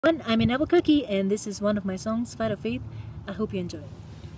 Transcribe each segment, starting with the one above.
I'm in Albuquerque, and this is one of my songs, Fight of Faith. I hope you enjoy it.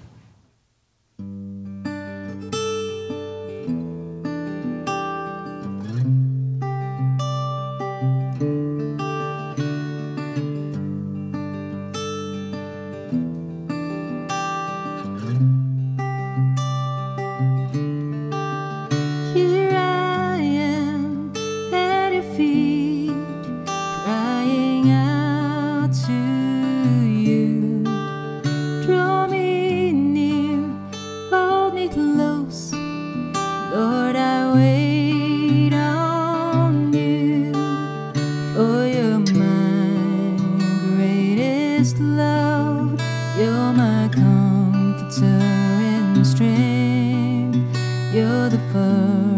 Here I am at your feet, crying out to you. Draw me near, hold me close, Lord, I wait on you. For you're my greatest love, you're my comforter and strength. You're the first